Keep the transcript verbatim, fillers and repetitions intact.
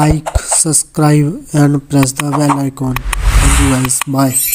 like, subscribe and press the bell icon. Thank you guys. Bye.